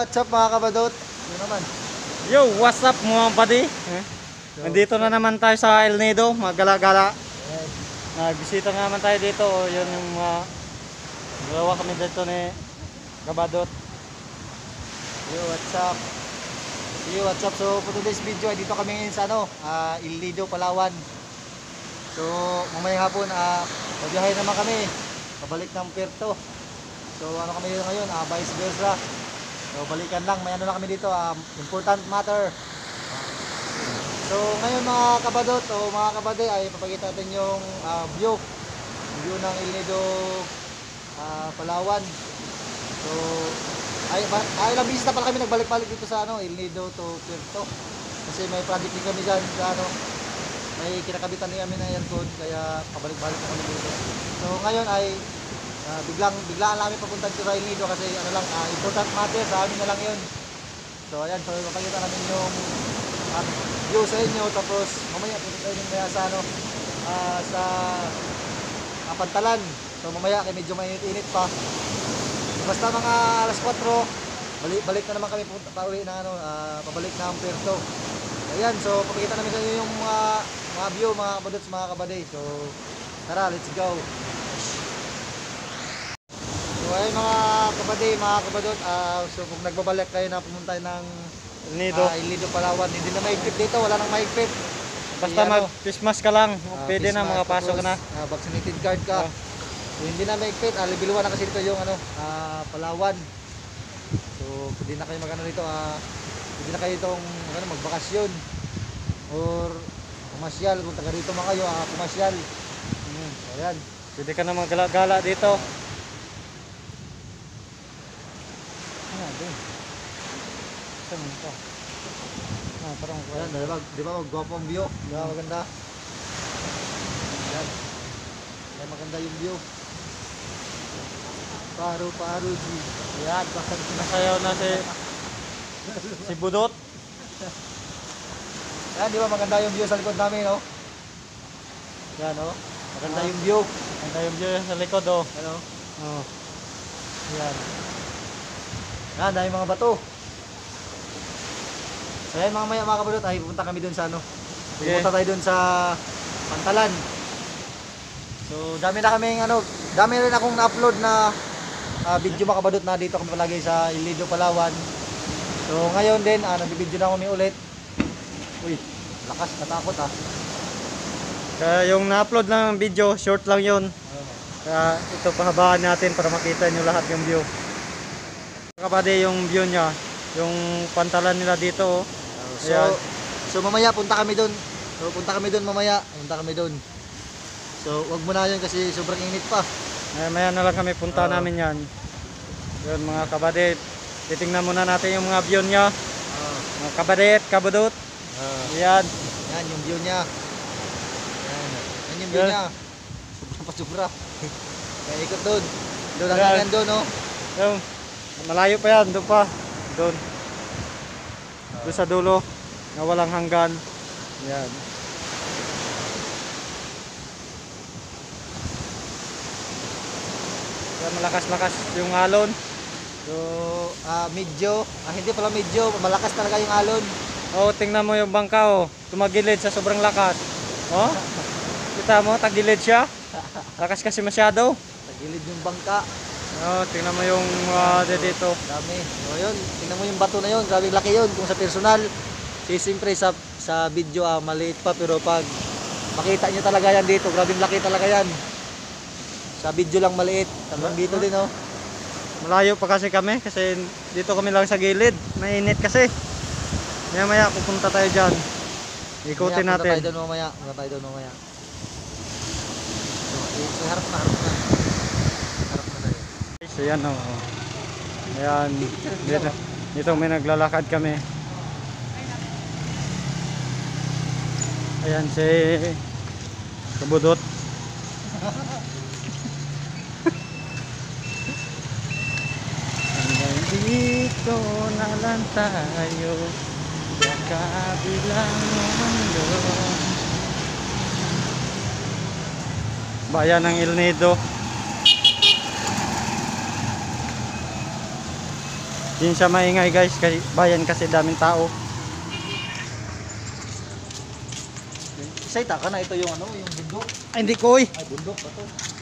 what's up mga kabadot? Yun naman. Yo, what's up mga buddy? Nandito na naman tayo sa El Nido, magala-gala. Nagbisita na naman tayo dito. Yun yung mga dalawa kami dito ni Kabadot. Yo, what's up? Yo, what's up? So, for today's video, dito kami ngayon sa El Nido, Palawan. So, mamayang hapon, mabiyahe naman kami. Pabalik ng Puerto. So, ano kami ngayon? Vice versa. So, balikan lang. May ano lang kami dito. Important matter. So, ngayon mga kabadot o mga kabade ay papakita natin yung view ng El Nido, Palawan. So, ilang bisis na pala kami nagbalik-balik dito sa El Nido to Puerto. Kasi may project din kami dyan sa may kinakabitan din kami na aircon, kaya pabalik-balik na kami dito. So, ngayon ay biglaan namin papunta dito sa El Nido kasi important matter sa amin na lang yun. So ayan, so papakita namin yung view sa inyo, tapos mamaya punta tayo din sa Pantalan. So mamaya kaya medyo mainit-init pa. Basta mga alas 4 balik na naman kami pauwi na pabalik na ang Puerto. Ayan, so papakita namin sa inyo yung mga view mga kabadots, mga kabade. So tara, let's go. So ayun mga kabade, mga kabadot, so kung nagbabalik kayo na pumunta ng El Nido, Palawan, hindi na mahigpit dito, wala nang mahigpit. Basta mag-face mask ka lang, pwede na, makapasok ka na. Vaccinated card ka. So hindi na mahigpit, libiluan na kasi dito yung Palawan. So hindi na kayo dito, hindi na kayo itong magbakasyon or pumasyal. Kung taga dito mga kayo, pumasyal. So ayan, Pwede ka na magala-gala dito. Saan ito? Parang ayan, di ba magwapo ang view? Di ba maganda? Ayan. Ayan, maganda yung view. Paro-paro G. Ayan, Nasayaw na si Budot. Ayan, di ba maganda yung view sa likod namin, no? Ayan, no? Maganda yung view. Maganda yung view sa likod, oh. Ano? Oh. Ayan. Ayan, dahil mga bato. So ayan, mga kabadot, ay pupunta kami dun sa pupunta tayo dun sa Pantalan. So dami rin akong na-upload na video mga kabadot na dito kami palagi sa El Nido, Palawan. So ngayon din, nag-video na kami ulit. Uy, lakas, natakot Kaya yung na-upload ng video, short lang yun. Kaya ito pahabaan natin para makita nyo lahat yung view. Kapade yung view nya, yung Pantalan nila dito, oh. So mamaya punta kami doon. Mamaya. Punta kami doon. So wag mo na 'yun kasi sobrang init pa. Maya na lang kami punta namin yan. Yun mga kabadit. Titingnan muna natin yung mga view niya. Mga kabadit, kabadot. Yan. Yan yung view niya. Yan yung view niya. Sobra. Kaya ikot doon. Doon hanggang doon, no? Yung, malayo pa yan. Doon pa. Doon. Doon sa dulo na walang hanggan. Yan. Yan, malakas-lakas yung alon. So, hindi pala medyo, malakas talaga yung alon. Oh, tingnan mo yung bangka, oh. Tumagilid sa sobrang lakas. Oh? Kita mo, tagilid siya. Lakas kasi masyado. Tagilid yung bangka. Oh, tingnan mo yung dito. Dami. So yun, tingnan mo yung bato na yun. Grabe laki yun. Kung sa personal, siyempre sa video maliit pa, pero pag makita nyo talaga yan dito, grabe laki talaga yan. Sa video lang maliit. Talagang dito din, oh. Malayo pa kasi kami kasi dito kami lang sa gilid. Mainit kasi. Maya pupunta tayo dyan. Ikutin natin. Punta tayo doon mamaya. So harap na. So yan, oh. Ayan, dito may naglalakad kami. Ayan si Kabudot. Hanggang dito na lang tayo sa kabilang mundo. Bayan ng El Nido. Hindi siya maingay guys, kasi bayan kasi daming tao. Isay taka na ito yung ano, yung bundok. Ay, hindi ko Ay, bundok ba to?